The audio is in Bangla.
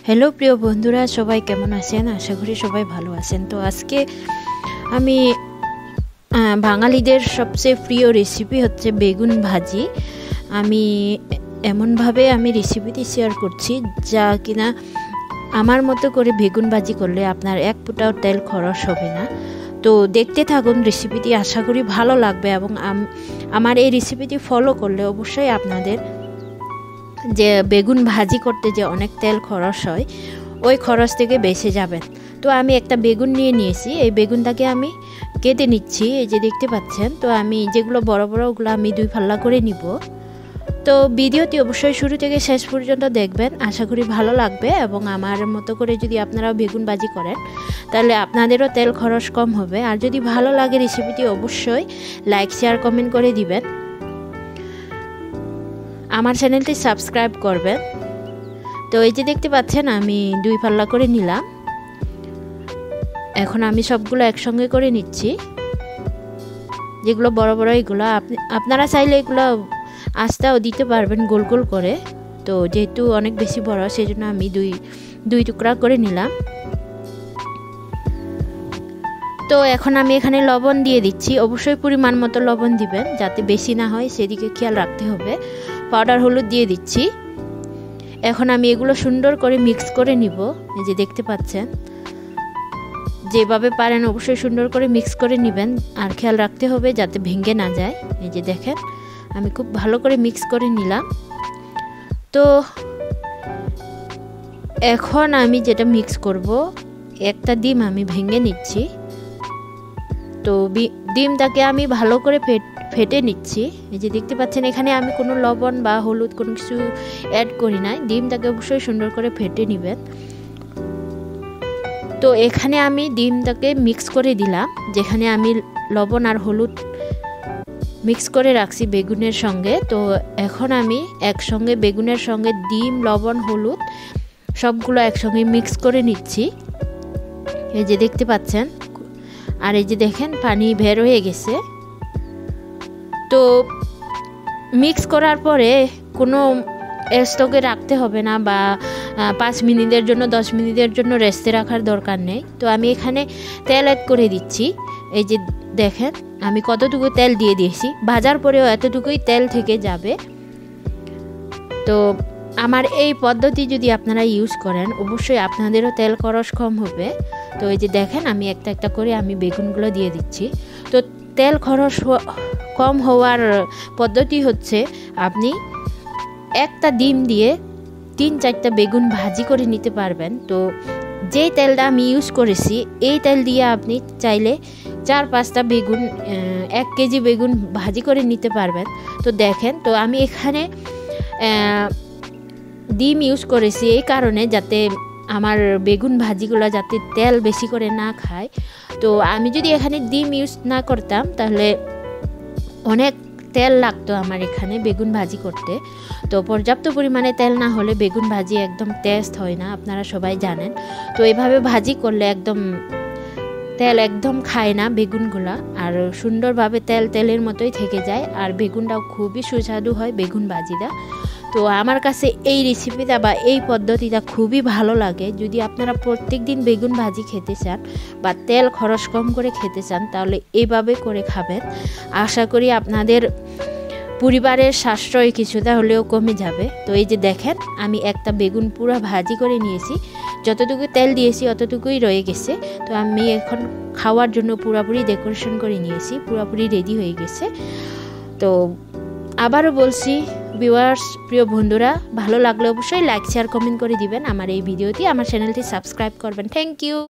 হ্যালো প্রিয় বন্ধুরা, সবাই কেমন আছেন? আশা করি সবাই ভালো আছেন। তো আজকে আমি বাঙালিদের সবচেয়ে প্রিয় রেসিপি হচ্ছে বেগুন ভাজি। আমি এমনভাবে রেসিপিটি শেয়ার করছি যা কিনা আমার মতো করে বেগুন ভাজি করলে আপনার এক ফোঁটাও তেল খরচ হবে না। তো দেখতে থাকুন রেসিপিটি, আশা করি ভালো লাগবে এবং আমার এই রেসিপিটি ফলো করলে অবশ্যই আপনাদের যে বেগুন ভাজি করতে যে অনেক তেল খরচ হয় ওই খরচ থেকে বেঁচে যাবেন। তো আমি একটা বেগুন নিয়েছি, এই বেগুনটাকে আমি কেটে নিচ্ছি, এই যে দেখতে পাচ্ছেন। তো আমি যেগুলো বড় বড় ওগুলো আমি 2 ফাল্লা করে নিব। তো ভিডিওটি অবশ্যই শুরু থেকে শেষ পর্যন্ত দেখবেন, আশা করি ভালো লাগবে। এবং আমার মতো করে যদি আপনারাও বেগুন ভাজি করেন তাহলে আপনাদেরও তেল খরচ কম হবে। আর যদি ভালো লাগে রেসিপিটি অবশ্যই লাইক শেয়ার কমেন্ট করে দিবেন, আমার চ্যানেলটি সাবস্ক্রাইব করবেন। তো এই যে দেখতে পাচ্ছেন আমি 2 ফাল্লা করে নিলাম। এখন আমি সবগুলো একসঙ্গে করে নিচ্ছি, যেগুলো বড় বড় এগুলো আপনারা চাইলে এগুলো আস্তাও দিতে পারবেন গোল গোল করে। তো যেহেতু অনেক বেশি বড় সেই জন্য আমি দুই টুকরা করে নিলাম। তো এখন আমি এখানে লবণ দিয়ে দিচ্ছি, অবশ্যই পরিমাণ মতো লবণ দিবেন, যাতে বেশি না হয় সেদিকে খেয়াল রাখতে হবে। পাউডার হলুদ দিয়ে দিচ্ছি। এখন আমি এগুলো সুন্দর করে মিক্স করে নিব। এই যে দেখতে পাচ্ছেন, যেভাবে পারেন অবশ্যই সুন্দর করে মিক্স করে নেবেন, আর খেয়াল রাখতে হবে যাতে ভেঙে না যায়। এই যে দেখেন আমি খুব ভালো করে মিক্স করে নিলাম। তো এখন আমি যেটা মিক্স করব, একটা ডিম আমি ভেঙে নিচ্ছি। তো ডিমটাকে আমি ভালো করে ফেটে নিচ্ছি। এই যে দেখতে পাচ্ছেন এখানে আমি কোনো লবণ বা হলুদ কোনো কিছু অ্যাড করি নাই, ডিমটাকে অবশ্যই সুন্দর করে ফেটে নেবেন। তো এখানে আমি ডিমটাকে মিক্স করে দিলাম, যেখানে আমি লবণ আর হলুদ মিক্স করে রাখছি বেগুনের সঙ্গে। তো এখন আমি একসঙ্গে বেগুনের সঙ্গে ডিম, লবণ, হলুদ সবগুলো একসঙ্গে মিক্স করে নিচ্ছি। এই যে দেখতে পাচ্ছেন, আর এই যে দেখেন পানি বের হয়ে গেছে। তো মিক্স করার পরে কোনো স্টকে রাখতে হবে না, বা 5 মিনিটের জন্য 10 মিনিটের জন্য রেস্টে রাখার দরকার নেই। তো আমি এখানে তেল অ্যাড করে দিচ্ছি। এই যে দেখেন আমি কতটুকু তেল দিয়ে দিয়েছি, ভাজার পরেও এতটুকুই তেল থেকে যাবে। তো আমার এই পদ্ধতি যদি আপনারা ইউজ করেন অবশ্যই আপনাদেরও তেল খরচ কম হবে। তো এই যে দেখেন আমি একটা একটা করে আমি বেগুনগুলো দিয়ে দিচ্ছি। তো তেল খরচ কম হওয়ার পদ্ধতি হচ্ছে আপনি একটা ডিম দিয়ে 3-4টা বেগুন ভাজি করে নিতে পারবেন। তো যেই তেলটা আমি ইউজ করেছি এই তেল দিয়ে আপনি চাইলে 4-5টা বেগুন, 1 কেজি বেগুন ভাজি করে নিতে পারবেন। তো দেখেন, তো আমি এখানে ডিম ইউজ করেছি এই কারণে যাতে আমার বেগুন ভাজিগুলো যাতে তেল বেশি করে না খায়। তো আমি যদি এখানে ডিম ইউজ না করতাম তাহলে অনেক তেল লাগতো আমার এখানে বেগুন ভাজি করতে। তো পর্যাপ্ত পরিমাণে তেল না হলে বেগুন ভাজি একদম টেস্ট হয় না, আপনারা সবাই জানেন। তো এভাবে ভাজি করলে একদম তেল একদম খায় না বেগুনগুলা, আর সুন্দরভাবে তেলের মতোই থেকে যায়, আর বেগুনটাও খুবই সুস্বাদু হয় বেগুন ভাজিটা। তো আমার কাছে এই রেসিপিটা বা এই পদ্ধতিটা খুবই ভালো লাগে। যদি আপনারা প্রত্যেক দিন বেগুন ভাজি খেতে চান বা তেল খরচ কম করে খেতে চান তাহলে এইভাবে করে খাবেন, আশা করি আপনাদের পরিবারের সাশ্রয় কিছুটা হলেও কমে যাবে। তো এই যে দেখেন আমি একটা বেগুন পুরো ভাজি করে নিয়েছি, যতটুকু তেল দিয়েছি অতটুকুই রয়ে গেছে। তো আমি এখন খাওয়ার জন্য পুরোপুরি ডেকোরেশন করে নিয়েছি, পুরোপুরি রেডি হয়ে গেছে। তো আবারও বলছি ভিউয়ার্স, প্রিয় বন্ধুরা, ভালো লাগলে অবশ্যই লাইক শেয়ার কমেন্ট করে দিবেন আমার এই ভিডিওটি, আমার চ্যানেলটি সাবস্ক্রাইব করবেন। Thank you.